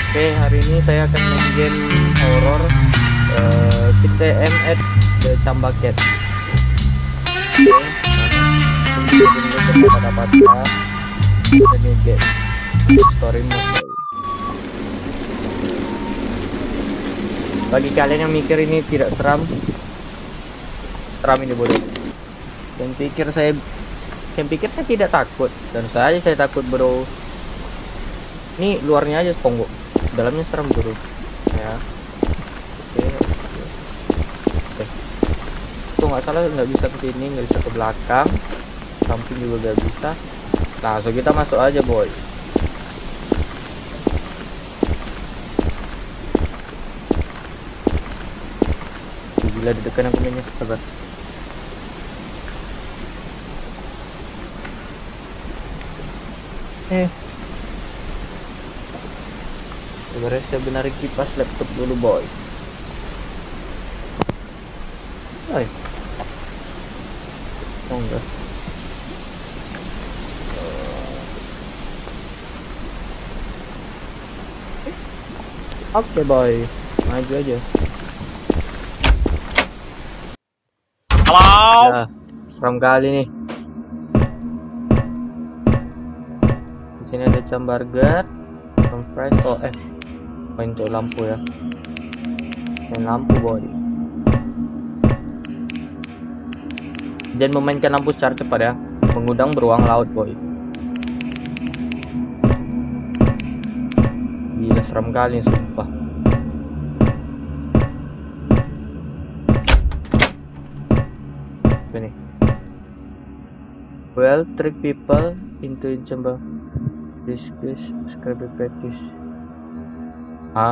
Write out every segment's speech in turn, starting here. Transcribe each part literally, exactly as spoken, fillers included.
Oke, hari ini saya akan main game horror uh, P T M at The Cambaket. Oke, ini kita dapat the new game story mode. Bagi kalian yang mikir ini tidak seram, seram ini bodoh. Yang pikir saya, yang pikir saya tidak takut, dan saya saya takut bro. Ini luarnya aja sponggo, dalamnya serem bro. Ya. Oke. Oke. Tuh nggak salah nggak bisa ke sini, nggak bisa ke belakang, samping juga nggak bisa. Langsung kita masuk aja boy. Gila deg-degan aku mainnya, sabar. Eh, sebenarnya saya benarin kipas laptop dulu boy. Oi, oh enggak. Oke okay, boy, maju aja. Halo. Nah, seram kali nih. Di sini ada cambargar, compress, oh eh, main untuk lampu ya. Main lampu boy. Dan memainkan lampu secara cepat ya. Mengundang beruang laut boy. Gila seram kali sumpah. Ini. Well, trick people into chamber. This is subscribe practice. Hah?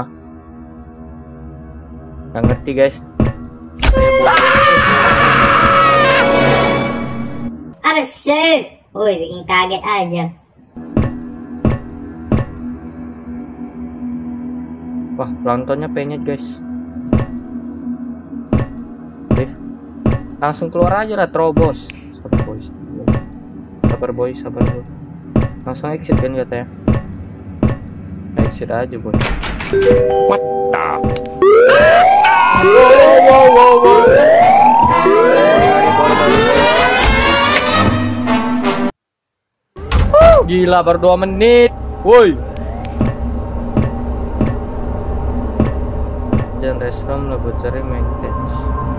Nggak ngerti guys. Apa sih? Woi, bikin kaget aja. Wah, pelontonnya penyet guys. Oke. Langsung keluar aja lah, terobos. Sabar boy. Sabar boy, sabar boy. Langsung exit kan katanya. Exit aja boy. What the? Wow, wow, wow, wow. Uh, gila baru dua menit. Woi. Dan restroom laboratory maintenance.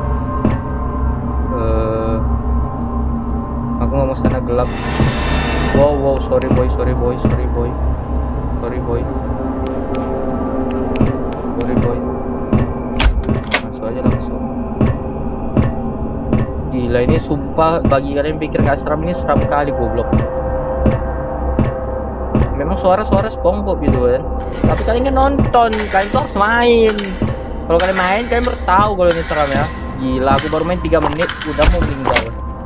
Uh, aku nggak mau sana gelap. Wow, wow, sorry boy, sorry boy, sorry boy, sorry boy, sorry boy. Masuk aja langsung. Gila ini sumpah, bagi kalian pikir nggak seram, ini seram kali goblok. Memang suara-suara SpongeBob gitu kan, tapi kalian kan nonton, kalian tuh harus main. Kalau kalian main, kalian baru tahu kalau ini seram ya. Gila, aku baru main tiga menit udah mau meninggal.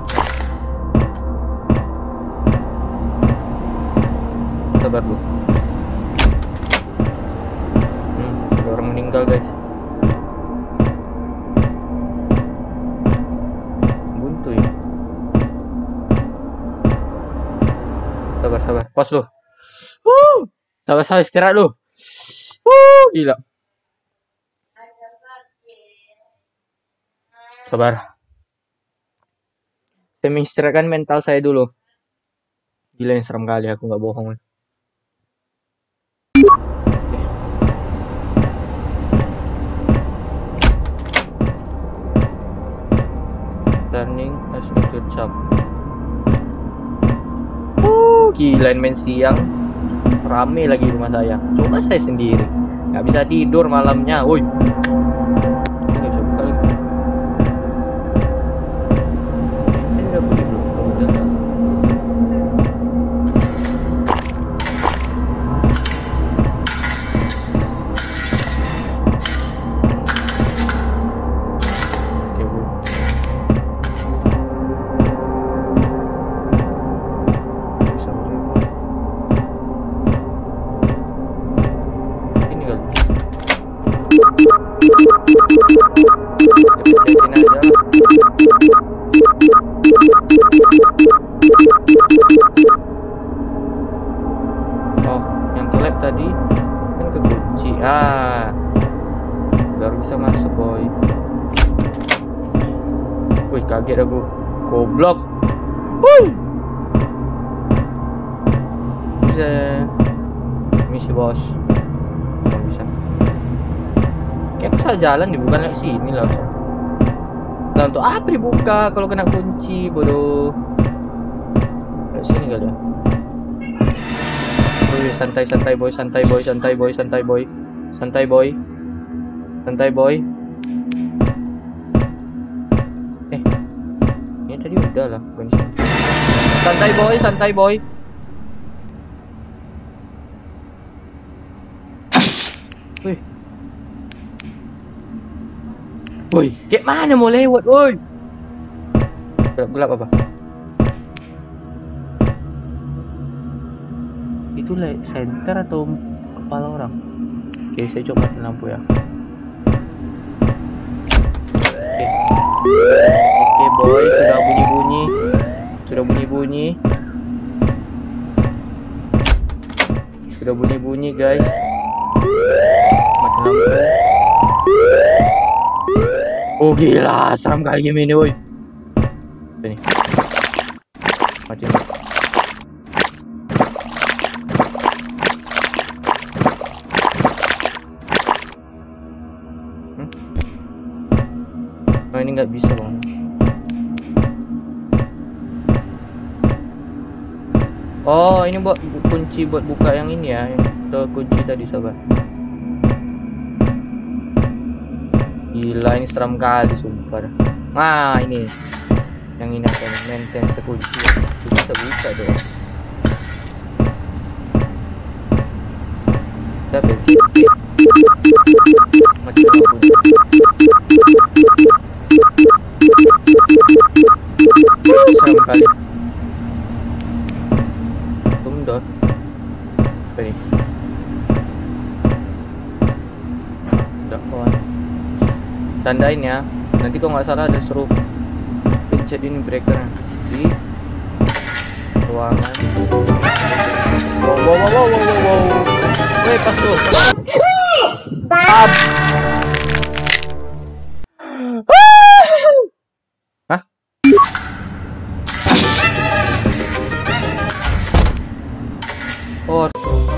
Sabar dulu. Hmm, ada orang meninggal guys. Buntu ya. Sabar, sabar. Pause lu. Wuh. Sabar, sabar, istirahat lu. Wuh, gila. Sabar. Saya mengistirahatkan mental saya dulu. Gila yang serem kali, aku nggak bohong. Turning as a good job. Uh, gila main siang. Rame lagi rumah saya. Coba saya sendiri. Nggak bisa tidur malamnya. Woi. Nah, baru bisa masuk boy. Wih, kaget aku. Goblok. Wuih. Bisa. Misi bos. Nggak bisa. Kayak bisa jalan dibuka lewat sini lah. Nah, untuk apa dibuka kalau kena kunci, bodoh. Lewat sini kali ya. Wih, santai santai boy, santai boy, santai boy, santai boy. Santai boy. Santai boy. Eh. Ini tadi udah lah, bukan sini. Santai boy, santai boy. Wih. Woi, kayak mana mau lewat, woi? Gelap-gelap apa? Itu light center atau kepala orang? Oke, saya coba matiin lampu ya. Oke, Oke boy, sudah bunyi-bunyi, sudah bunyi-bunyi, sudah bunyi-bunyi guys. Matiin lampu. Oh gila, seram kali game ini, woi. Sini. Mati. Hmm? Oh, ini nggak bisa, bang. Oh, ini buat kunci buat buka yang ini ya, yang ke kunci tadi, sahabat. Gila, ini seram kali sumpah. Nah, ini yang ini apa nih? Maintain kunci. Bisa buka dong. Tapi mati lampu. Seram kali. Tunggu. Apa nih? Dakwah. Tandain ya, nanti kalau nggak salah ada suruh pencet ini breaker di ruangan. Wow wow wow wow wow wow. Woi, pas tuh. Ab. Hah? Oh.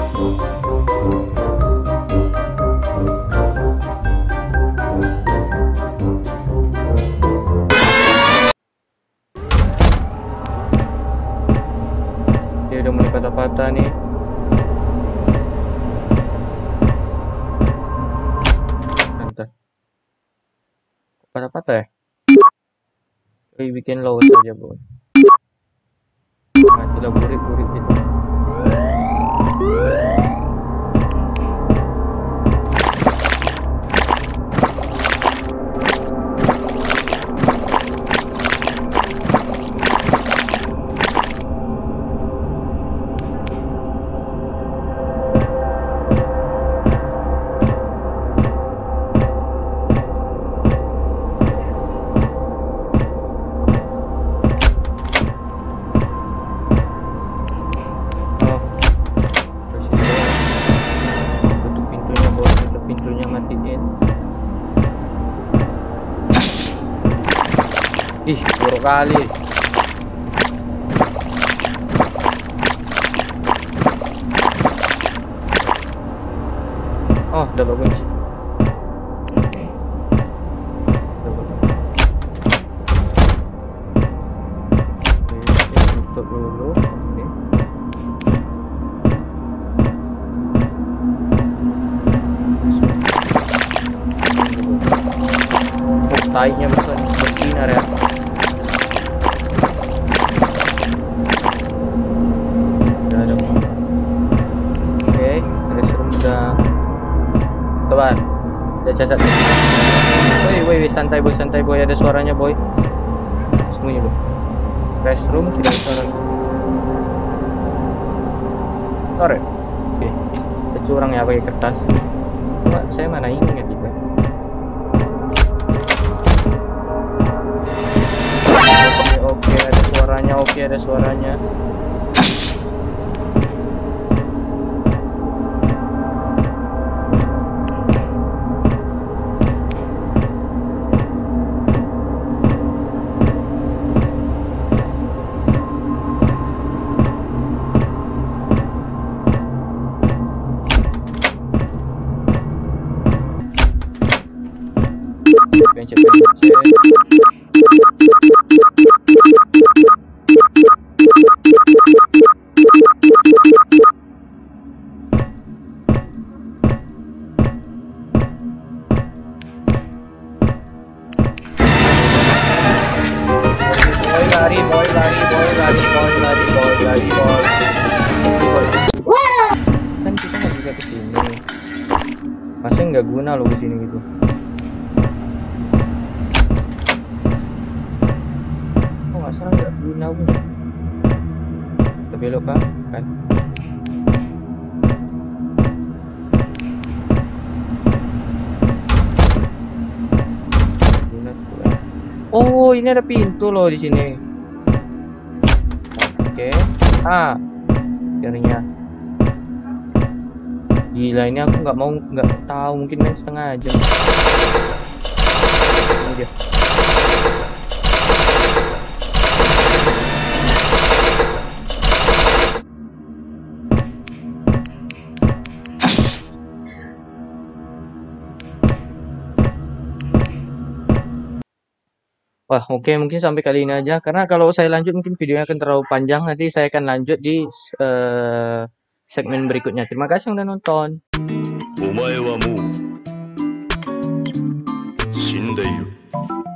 Udah mulai patah-patah nih. Nanti patah-patah ya. Oke, bikin low saja bro. Matilah burik-burik gitu. Ih, buruk kali. Oh, dapat kunci. Tutup dulu. Oke. Oh, tainya bersinar ya. Sobat, udah cacat. Woi, woi, santai boy, santai boy, ada suaranya boy. Sembunyi boy. Restroom tidak ada suara. Sore. Oke, kita curang ya pakai kertas. Cuma saya mana ingat juga. Oke, oke, ada suaranya, oke, ada suaranya. lari boy, lari boy, lari boy, lari boy, lari boy. Wow. Kan kita nggak bisa kesini. Masa nggak guna loh kesini gitu. Oh nggak salah nggak guna pun. Kita belok kan? Kan? Oh, ini ada pintu loh di sini. Oke. Ah, akhirnya. Gila, ini aku nggak mau, nggak tahu, mungkin main setengah jam. Ini dia. Wah, oke, mungkin sampai kali ini aja. Karena kalau saya lanjut mungkin videonya akan terlalu panjang. Nanti saya akan lanjut di uh, segmen berikutnya. Terima kasih yang udah nonton. お前はもう死んでいる。